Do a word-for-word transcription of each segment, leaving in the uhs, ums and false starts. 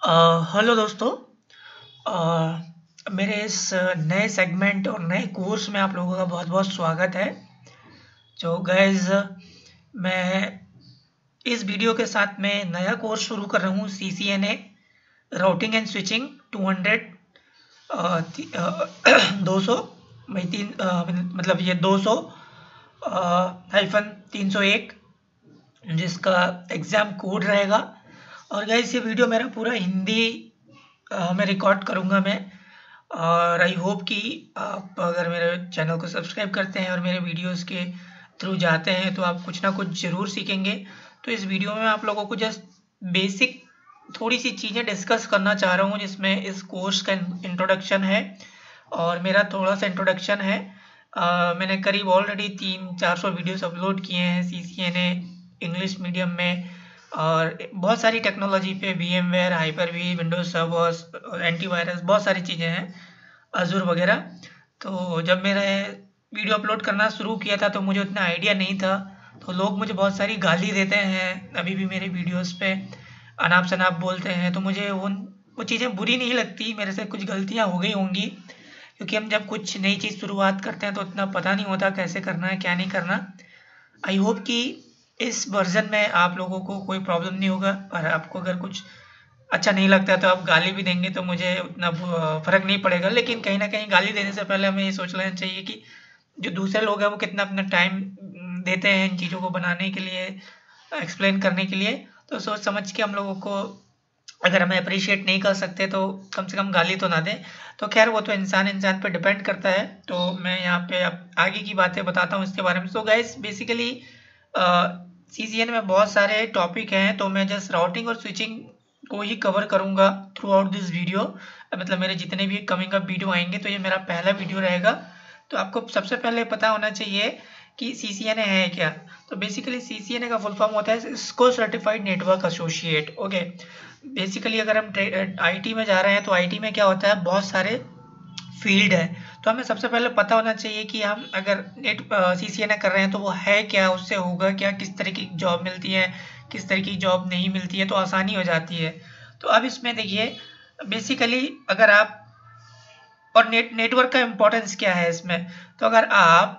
अ, hello दोस्तों। अ, मेरे इस नए सेगमेंट और नए कोर्स में आप लोगों का बहुत बहुत स्वागत है। जो गाइस, मैं इस वीडियो के साथ में नया कोर्स शुरू कर रहा हूँ, C C N A routing and switching two hundred दो सौ भाई तीन अ, मतलब ये दो सौ हाइफन तीन सौ एक, जिसका एग्ज़ाम कोड रहेगा। और गाइस, ये वीडियो मेरा पूरा हिंदी अ, में रिकॉर्ड करूँगा मैं। और आई होप कि आप अगर मेरे चैनल को सब्सक्राइब करते हैं और मेरे वीडियोस के थ्रू जाते हैं तो आप कुछ ना कुछ ज़रूर सीखेंगे। तो इस वीडियो में आप लोगों को जस्ट बेसिक थोड़ी सी चीज़ें डिस्कस करना चाह रहा हूँ, जिसमें इस कोर्स का इंट्रोडक्शन है और मेरा थोड़ा सा इंट्रोडक्शन है। अ, मैंने करीब ऑलरेडी तीन चार सौ वीडियोस अपलोड किए हैं C C N A English medium में, और बहुत सारी टेक्नोलॉजी पे, VMware, Hyper V, Windows servers, antivirus, बहुत सारी चीज़ें हैं, अजूर वगैरह। तो जब मैंने वीडियो अपलोड करना शुरू किया था तो मुझे उतना आइडिया नहीं था, तो लोग मुझे बहुत सारी गाली देते हैं अभी भी मेरे वीडियोस पे, अनाप शनाप बोलते हैं। तो मुझे उन वो चीज़ें बुरी नहीं लगती, मेरे से कुछ गलतियाँ हो गई होंगी, क्योंकि हम जब कुछ नई चीज़ शुरुआत करते हैं तो उतना पता नहीं होता कैसे करना है क्या नहीं करना। आई होप कि इस वर्जन में आप लोगों को कोई प्रॉब्लम नहीं होगा, और आपको अगर कुछ अच्छा नहीं लगता है तो आप गाली भी देंगे तो मुझे उतना फ़र्क नहीं पड़ेगा। लेकिन कहीं ना कहीं गाली देने से पहले हमें ये सोच लेना चाहिए कि जो दूसरे लोग हैं वो कितना अपना टाइम देते हैं इन चीज़ों को बनाने के लिए, एक्सप्लेन करने के लिए। तो सोच समझ के हम लोगों को, अगर हमें अप्रिशिएट नहीं कर सकते तो कम से कम गाली तो ना दें। तो खैर, वो तो इंसान इंसान पे डिपेंड करता है। तो मैं यहाँ पे अब आगे की बातें बताता हूँ इसके बारे में। So guys, basically C C N में बहुत सारे टॉपिक हैं, तो मैं जस्ट राउटिंग और स्विचिंग को ही कवर करूँगा थ्रू आउट दिस वीडियो। मतलब मेरे जितने भी कमिंग अप वीडियो आएंगे तो ये मेरा पहला वीडियो रहेगा। तो आपको सबसे पहले पता होना चाहिए कि सी सी एन ए है क्या। तो बेसिकली सी सी एन ए का फुल फॉर्म होता है Cisco certified network associate. Okay, basically अगर हम आई टी में जा रहे हैं तो आई टी में क्या होता है, बहुत सारे फील्ड है। तो हमें सबसे पहले पता होना चाहिए कि हम अगर नेट सी सी एन ए कर रहे हैं तो वो है क्या, उससे होगा क्या, किस तरह की जॉब मिलती है, किस तरह की जॉब नहीं मिलती है, तो आसानी हो जाती है। तो अब इसमें देखिए, बेसिकली अगर आप, और नेट नेटवर्क का इम्पोर्टेंस क्या है इसमें, तो अगर आप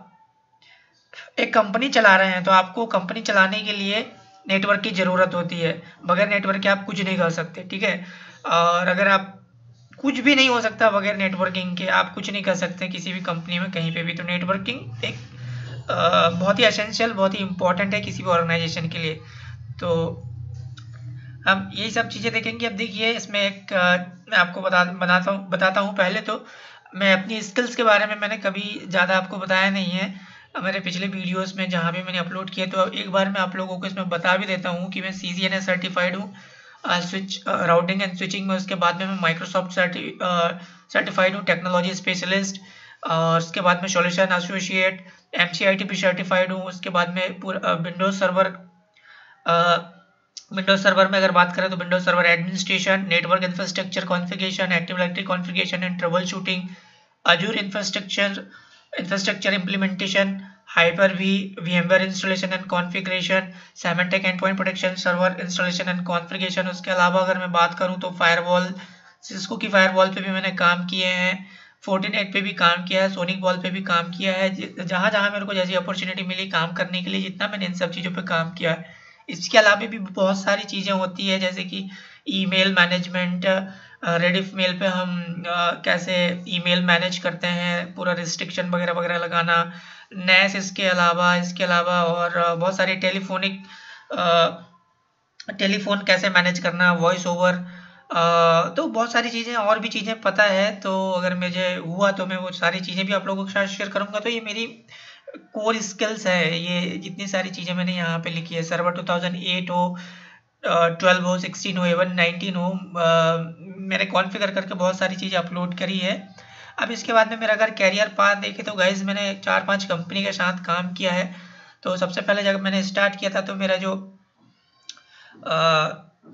एक कंपनी चला रहे हैं तो आपको कंपनी चलाने के लिए नेटवर्क की ज़रूरत होती है। बगैर नेटवर्क के आप कुछ नहीं कर सकते, ठीक है। और अगर आप, कुछ भी नहीं हो सकता बगैर नेटवर्किंग के, आप कुछ नहीं कर सकते किसी भी कंपनी में कहीं पे भी। तो नेटवर्किंग एक अ, बहुत ही एसेंशियल, बहुत ही इंपॉर्टेंट है किसी भी ऑर्गेनाइजेशन के लिए। तो हम यही सब चीज़ें देखेंगे। अब देखिए, इसमें एक अ, मैं आपको बता बनाता हूँ बताता हूँ पहले तो मैं अपनी स्किल्स के बारे में मैंने कभी ज़्यादा आपको बताया नहीं है मेरे पिछले वीडियोस में जहाँ भी मैंने अपलोड किए। तो एक बार मैं आप लोगों को इसमें बता भी देता हूँ कि मैं C C N A certified हूँ स्विच राउटिंग एंड स्विचिंग में। उसके बाद में मैं माइक्रोसॉफ्ट सर्टिफाइड हूँ टेक्नोलॉजी स्पेशलिस्ट। और उसके बाद में solution associate, M C I T भी सर्टिफाइड हूँ। उसके बाद में पूरा विंडोज सर्वर, विंडोज सर्वर में अगर बात करें तो Windows server administration, network infrastructure configuration, active directory configuration and troubleshooting, Azure infrastructure infrastructure implementation, hyper V, VMware installation and configuration, Symantec endpoint protection, server installation and configuration. उसके अलावा अगर मैं बात करूं तो फायरवॉल, सिस्को की firewall पे भी मैंने काम किए हैं, फोर्टिनेट पे भी काम किया है, सोनिक वॉल पे भी काम किया है। जहाँ जहाँ मेरे को जैसी अपॉर्चुनिटी मिली काम करने के लिए, जितना मैंने इन सब चीज़ों पे काम किया है। इसके अलावा भी बहुत सारी चीज़ें होती है, जैसे कि ईमेल मैनेजमेंट, रेडिफ मेल पे हम uh, कैसे ईमेल मैनेज करते हैं, पूरा रिस्ट्रिक्शन वगैरह वगैरह लगाना, नैस। इसके अलावा इसके अलावा और uh, बहुत सारी टेलीफोनिक टेलीफोन कैसे मैनेज करना, वॉइस ओवर, तो बहुत सारी चीज़ें और भी चीज़ें पता है। तो अगर मुझे हुआ तो मैं वो सारी चीज़ें भी आप लोगों के साथ शेयर करूँगा। तो ये मेरी कोर स्किल्स है, ये जितनी सारी चीज़ें मैंने यहाँ पे लिखी है। सर्वर टू थाउजेंड एट हो, ट्वेल्व हो, सिक्सटीन हो, इवन नाइनटीन हो, मैंने कॉन्फ़िगर करके बहुत सारी चीज़ें अपलोड करी है। अब इसके बाद में मेरा अगर कैरियर पाथ देखे तो गाइज, मैंने चार पांच कंपनी के साथ काम किया है। तो सबसे पहले जब मैंने स्टार्ट किया था तो मेरा जो आ,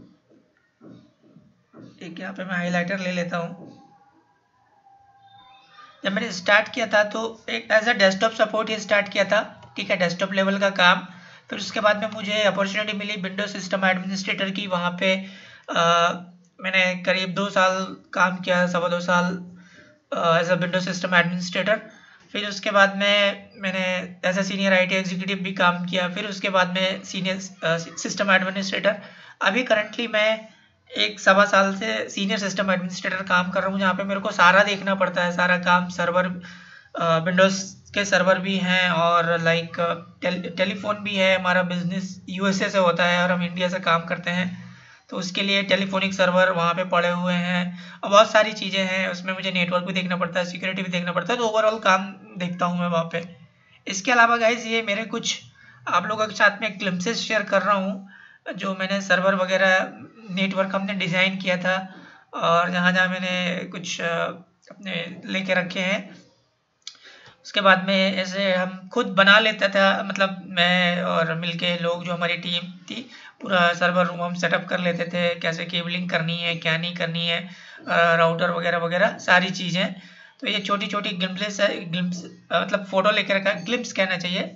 एक यहाँ पे मैं हाईलाइटर ले लेता हूँ। जब मैंने स्टार्ट किया था तो एक एज अ डेस्कटॉप सपोर्ट ही स्टार्ट किया था, ठीक है, डेस्कटॉप लेवल का काम। फिर उसके बाद में मुझे अपॉर्चुनिटी मिली विंडोज सिस्टम एडमिनिस्ट्रेटर की, वहाँ पे आ, मैंने करीब दो साल काम किया, सवा दो साल as a Windows system administrator. फिर उसके बाद में मैंने as a senior IT executive भी काम किया। फिर उसके बाद में सीनियर सिस्टम एडमिनिस्ट्रेटर। अभी करंटली मैं एक सवा साल से सीनियर सिस्टम एडमिनिस्ट्रेटर काम कर रहा हूँ, जहाँ पे मेरे को सारा देखना पड़ता है, सारा काम। सर्वर विंडोज़ के सर्वर भी हैं और लाइक टेल, टेलीफोन भी है। हमारा बिजनेस यूएसए से होता है और हम इंडिया से काम करते हैं, तो उसके लिए टेलीफोनिक सर्वर वहाँ पे पड़े हुए हैं और बहुत सारी चीज़ें हैं। उसमें मुझे नेटवर्क भी देखना पड़ता है, सिक्योरिटी भी देखना पड़ता है, तो ओवरऑल काम देखता हूँ मैं वहाँ पे। इसके अलावा गाइस ये मेरे कुछ आप लोगों के साथ में ग्लिम्पसेस शेयर कर रहा हूँ, जो मैंने सर्वर वगैरह नेटवर्क हमने डिज़ाइन किया था और जहाँ जहाँ मैंने कुछ अपने लेके रखे हैं। उसके बाद में ऐसे हम खुद बना लेता था, मतलब मैं और मिलके लोग जो हमारी टीम थी, पूरा सर्वर रूम हम सेटअप कर लेते थे, कैसे केबलिंग करनी है, क्या नहीं करनी है, राउटर वगैरह वगैरह सारी चीज़ें। तो ये छोटी छोटी ग्लिम्प्स है, ग्लिम्प्स मतलब फ़ोटो लेके रखा है, ग्लिम्प्स कहना चाहिए।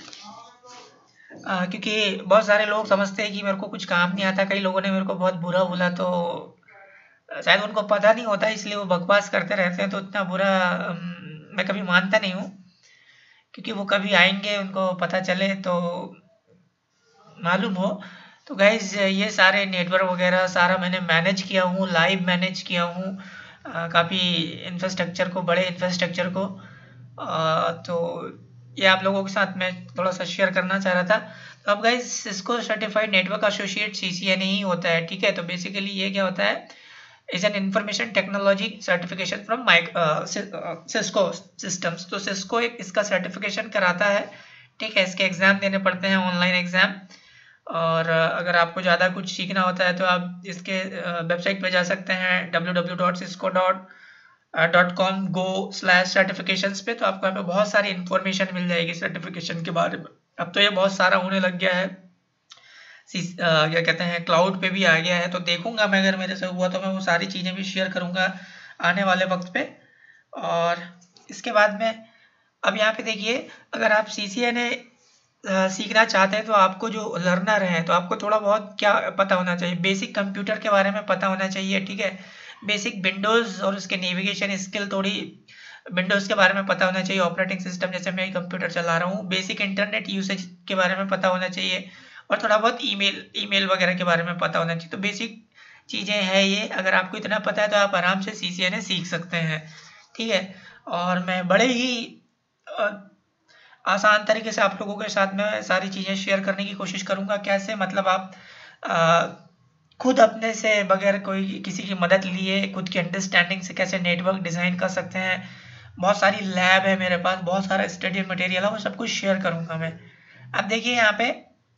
आ, क्योंकि बहुत सारे लोग समझते हैं कि मेरे को कुछ काम नहीं आता। कई लोगों ने मेरे को बहुत बुरा बोला, तो शायद उनको पता नहीं होता, इसलिए वो बकवास करते रहते हैं। तो इतना बुरा मैं कभी मानता नहीं हूँ, क्योंकि वो कभी आएंगे, उनको पता चले तो मालूम हो। तो गाइज ये सारे नेटवर्क वगैरह सारा मैंने मैनेज किया हूँ, लाइव मैनेज किया हूँ काफ़ी इंफ्रास्ट्रक्चर को, बड़े इंफ्रास्ट्रक्चर को। आ, तो ये आप लोगों के साथ मैं थोड़ा सा शेयर करना चाह रहा था। तो अब guys Cisco certified network associate CCNA ही होता है, ठीक है। तो बेसिकली ये क्या होता है, is an information technology certification from Mike Cisco systems. तो सिस्को एक इसका सर्टिफिकेशन कराता है, ठीक है। इसके एग्ज़ाम देने पड़ते हैं, ऑनलाइन एग्ज़ाम। और अगर आपको ज़्यादा कुछ सीखना होता है तो आप इसके वेबसाइट पे जा सकते हैं, W W W dot Cisco dot com go slash certifications पे। तो आपको यहाँ पे बहुत सारी इन्फॉर्मेशन मिल जाएगी सर्टिफिकेशन के बारे में। अब तो ये बहुत सारा होने लग गया है, क्या कहते हैं, क्लाउड पे भी आ गया है। तो देखूंगा मैं, अगर मेरे से हुआ तो मैं वो सारी चीज़ें भी शेयर करूंगा आने वाले वक्त पे। और इसके बाद में अब यहाँ पे देखिए, अगर आप सीसीएनए सीखना चाहते हैं तो आपको जो लर्नर है, तो आपको थोड़ा बहुत क्या पता होना चाहिए, बेसिक कंप्यूटर के बारे में पता होना चाहिए, ठीक है। बेसिक विंडोज़ और उसके नेविगेशन स्किल, थोड़ी विंडोज़ के बारे में पता होना चाहिए, ऑपरेटिंग सिस्टम, जैसे मैं कंप्यूटर चला रहा हूँ। बेसिक इंटरनेट यूसेज के बारे में पता होना चाहिए और थोड़ा बहुत ईमेल ईमेल वगैरह के बारे में पता होना चाहिए। तो बेसिक चीज़ें हैं ये, अगर आपको इतना पता है तो आप आराम से सीसीएनए सीख सकते हैं, ठीक है। और मैं बड़े ही आसान तरीके से आप लोगों के साथ में सारी चीज़ें शेयर करने की कोशिश करूँगा। कैसे, मतलब आप आ, खुद अपने से बगैर कोई किसी की मदद लिए, खुद की अंडरस्टैंडिंग से कैसे नेटवर्क डिज़ाइन कर सकते हैं। बहुत सारी लैब है मेरे पास, बहुत सारा स्टडी मटेरियल है, वो सब कुछ शेयर करूँगा मैं। अब देखिए यहाँ पे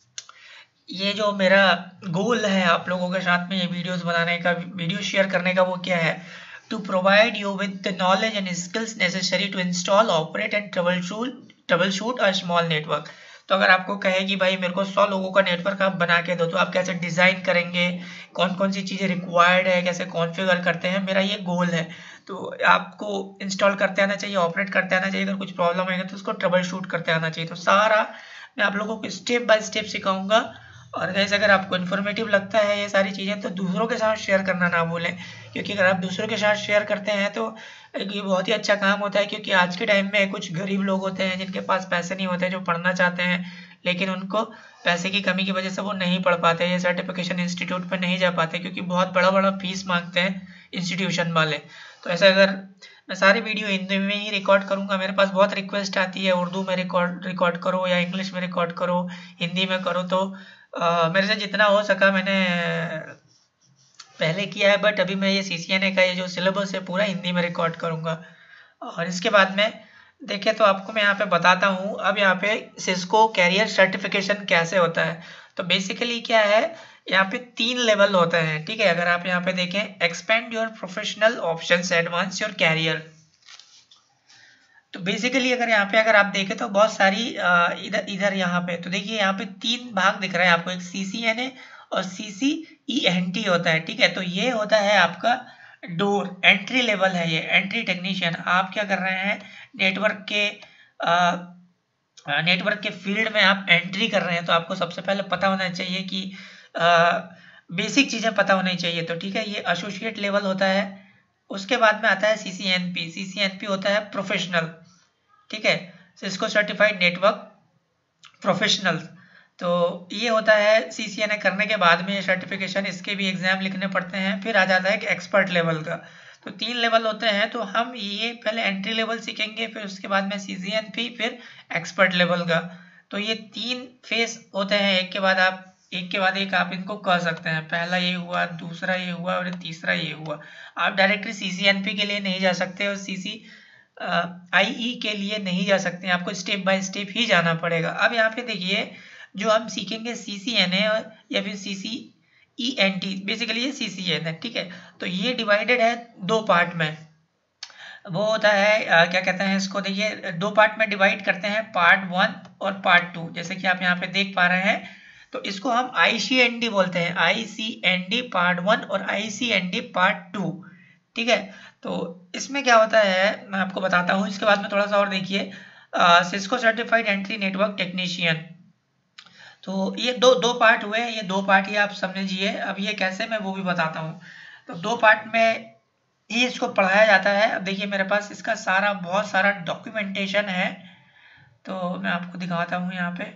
ये जो मेरा गोल है आप लोगों के साथ में ये वीडियोस बनाने का, वीडियो शेयर करने का, वो क्या है, to provide you with the knowledge and skills necessary to install, operate and troubleshoot troubleshoot a small network. तो अगर आपको कहे कि भाई मेरे को सौ लोगों का नेटवर्क आप बना के दो, तो आप कैसे डिज़ाइन करेंगे, कौन कौन सी चीज़ें रिक्वायर्ड है, कैसे कॉन्फ़िगर करते हैं, मेरा ये गोल है। तो आपको इंस्टॉल करते आना चाहिए, ऑपरेट करते आना चाहिए, अगर कुछ प्रॉब्लम आएगा तो उसको ट्रबल शूट करते आना चाहिए। तो सारा मैं आप लोगों को स्टेप बाय स्टेप सिखाऊंगा। और गाइस अगर आपको इन्फॉर्मेटिव लगता है ये सारी चीज़ें, तो दूसरों के साथ शेयर करना ना भूलें, क्योंकि अगर आप दूसरों के साथ शेयर करते हैं तो ये बहुत ही अच्छा काम होता है। क्योंकि आज के टाइम में कुछ गरीब लोग होते हैं जिनके पास पैसे नहीं होते, जो पढ़ना चाहते हैं, लेकिन उनको पैसे की कमी की वजह से वो नहीं पढ़ पाते, ये सर्टिफिकेशन इंस्टीट्यूट पर नहीं जा पाते, क्योंकि बहुत बड़ा बड़ा फीस मांगते हैं इंस्टीट्यूशन वाले। तो ऐसा, अगर मैं सारी वीडियो हिंदी में ही रिकॉर्ड करूँगा, मेरे पास बहुत रिक्वेस्ट आती है उर्दू में रिकॉर्ड रिकॉर्ड करो या इंग्लिश में रिकॉर्ड करो, हिंदी में करो। तो आ, मेरे से जितना हो सका मैंने पहले किया है, बट अभी मैं ये सीसीएनए का ये जो सिलेबस है पूरा हिंदी में रिकॉर्ड करूँगा। और इसके बाद में देखें तो आपको मैं यहाँ पे बताता हूँ। अब यहाँ पे सिस्को कैरियर सर्टिफिकेशन कैसे होता है, तो बेसिकली क्या है, यहाँ पे तीन लेवल होते हैं, ठीक है। अगर आप यहाँ पे देखें, expand your professional options, advance your career. तो बेसिकली अगर यहाँ पे अगर आप देखें तो बहुत सारी इधर इधर यहाँ पे, तो देखिए यहाँ पे तीन भाग दिख रहा है आपको, एक सीसीएनए और सीसीईएनटी होता है, ठीक है। तो ये होता है आपका डोर, एंट्री लेवल है, ये एंट्री टेक्नीशियन। आप क्या कर रहे हैं, नेटवर्क के नेटवर्क के फील्ड में आप एंट्री कर रहे हैं, तो आपको सबसे पहले पता होना चाहिए कि बेसिक चीज़ें पता होनी चाहिए। तो ठीक है, ये एसोसिएट लेवल होता है। उसके बाद में आता है C C N P. C C N P होता है प्रोफेशनल, ठीक है, सिस्को सर्टिफाइड नेटवर्क प्रोफेशनल। तो ये होता है सी सी एन ए करने के बाद में ये सर्टिफिकेशन, इसके भी एग्जाम लिखने पड़ते हैं। फिर आ जाता है एक एक्सपर्ट लेवल का। तो तीन लेवल होते हैं। तो हम ये पहले एंट्री लेवल सीखेंगे, फिर उसके बाद में सी सी एन पी, फिर एक्सपर्ट लेवल का। तो ये तीन फेस होते हैं, एक के बाद आप एक के बाद एक आप इनको कह सकते हैं। पहला ये हुआ, दूसरा ये हुआ और तीसरा ये हुआ। आप directly C C N P के लिए नहीं जा सकते और सी सी आई ई के लिए नहीं जा सकते, आपको स्टेप बाय स्टेप ही जाना पड़ेगा। अब यहाँ पे देखिए, जो हम सीखेंगे सी सी एन ए या फिर C C E N T, basically ये सी सी एन है, ठीक है। तो ये डिवाइडेड है दो पार्ट में। वो होता है आ, क्या कहते हैं इसको, देखिए दो पार्ट में डिवाइड करते हैं, पार्ट वन और पार्ट टू, जैसे कि आप यहाँ पे देख पा रहे हैं। तो इसको हम आई सी एन डी बोलते हैं, I C N D part one और I C N D part two, ठीक है। तो इसमें क्या होता है मैं आपको बताता हूँ। इसके बाद में थोड़ा सा और देखिए, Cisco certified entry network technician. तो ये दो दो पार्ट हुए, ये दो पार्ट ही आप समझिए। अब ये कैसे, मैं वो भी बताता हूँ। तो दो पार्ट में ही इसको पढ़ाया जाता है। अब देखिए मेरे पास इसका सारा बहुत सारा डॉक्यूमेंटेशन है, तो मैं आपको दिखाता हूँ यहाँ पे।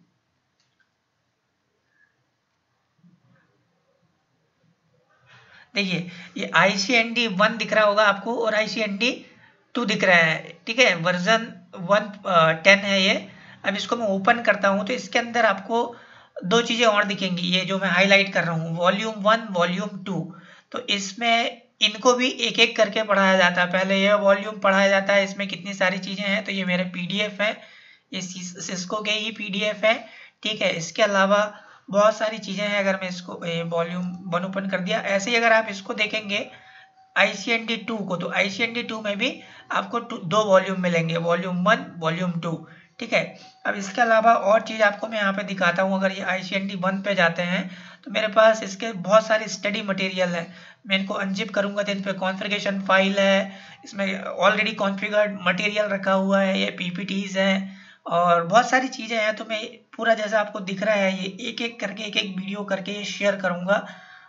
देखिए ये I C N D one दिख रहा होगा आपको और I C N D two दिख रहा है, ठीक है। वर्जन वन टेन है ये। अब इसको मैं ओपन करता हूँ तो इसके अंदर आपको दो चीज़ें और दिखेंगी, ये जो मैं हाईलाइट कर रहा हूँ, वॉल्यूम वन वॉल्यूम टू। तो इसमें इनको भी एक एक करके पढ़ाया जाता है। पहले ये वॉल्यूम पढ़ाया जाता है, इसमें कितनी सारी चीज़ें हैं। तो ये मेरे पी डी एफ है, ये सिस्को के ही पी डी एफ है, ठीक है। इसके अलावा बहुत सारी चीज़ें हैं। अगर मैं इसको वॉल्यूम वन ओपन कर दिया, ऐसे ही अगर आप इसको देखेंगे I C N D two को, तो I C N D two में भी आपको दो वॉल्यूम मिलेंगे, वॉल्यूम वन वॉल्यूम टू, ठीक है। अब इसके अलावा और चीज़ आपको मैं यहाँ पे दिखाता हूँ। अगर ये I C N D one पे जाते हैं तो मेरे पास इसके बहुत सारे स्टडी मटेरियल है। मैं इनको अनजिप करूँगा तो इन पर कॉन्फ़िगरेशन फाइल है, इसमें ऑलरेडी कॉन्फ़िगर्ड मटेरियल रखा हुआ है, ये पी पी टीज़ हैं और बहुत सारी चीज़ें हैं। तो मैं पूरा जैसा आपको दिख रहा है, ये एक एक करके एक एक वीडियो करके ये शेयर करूँगा।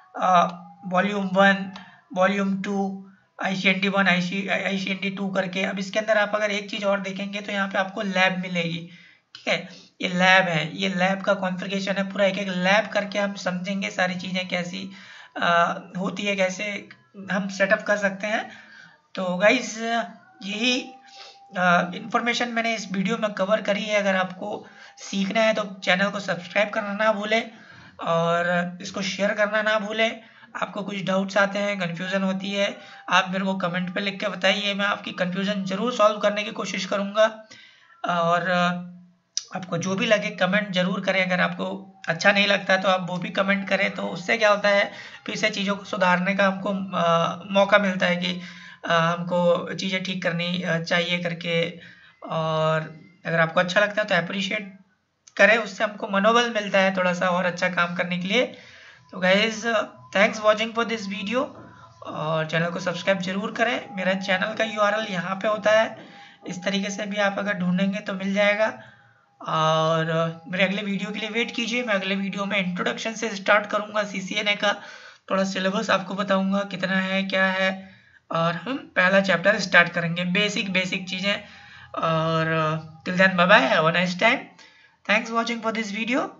Volume one volume two, I C N D one I C I C N D two करके। अब इसके अंदर आप अगर एक चीज़ और देखेंगे तो यहाँ पे आपको लैब मिलेगी, ठीक है। ये लैब है, ये लैब का कॉन्फ़िगरेशन है पूरा। एक एक लैब करके हम समझेंगे सारी चीज़ें कैसी आ, होती है, कैसे हम सेटअप कर सकते हैं। तो गाइस यही इंफॉर्मेशन मैंने इस वीडियो में कवर करी है। अगर आपको सीखना है तो चैनल को सब्सक्राइब करना ना भूलें और इसको शेयर करना ना भूलें। आपको कुछ डाउट्स आते हैं, कन्फ्यूज़न होती है, आप मेरे को कमेंट पे लिख के बताइए, मैं आपकी कन्फ्यूज़न ज़रूर सॉल्व करने की कोशिश करूँगा। और आपको जो भी लगे कमेंट ज़रूर करें। अगर आपको अच्छा नहीं लगता तो आप वो भी कमेंट करें, तो उससे क्या होता है फिर से चीज़ों को सुधारने का हमको आ, मौका मिलता है कि आ, हमको चीज़ें ठीक करनी चाहिए करके। और अगर आपको अच्छा लगता है तो अप्रिशिएट करें, उससे हमको मनोबल मिलता है थोड़ा सा और अच्छा काम करने के लिए। तो guys thanks watching for this video और चैनल को सब्सक्राइब जरूर करें। मेरा चैनल का यू आर एल यहाँ पे होता है, इस तरीके से भी आप अगर ढूंढेंगे तो मिल जाएगा। और मेरे अगले वीडियो के लिए वेट कीजिए। मैं अगले वीडियो में इंट्रोडक्शन से स्टार्ट करूँगा, सी सी एन ए का थोड़ा सिलेबस आपको बताऊँगा कितना है क्या है, और हम पहला चैप्टर स्टार्ट करेंगे, बेसिक बेसिक चीज़ें। और till then bye bye, have a nice time, thanks watching for this video.